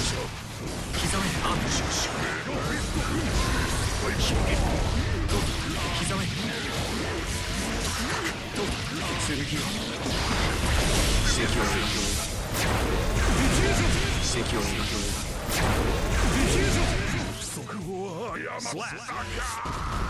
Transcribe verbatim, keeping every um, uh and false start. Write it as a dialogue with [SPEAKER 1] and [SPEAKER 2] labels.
[SPEAKER 1] 刻めアンシュシュ刻め剣を奇跡を描く奇跡を描く
[SPEAKER 2] 速報は誤ったか。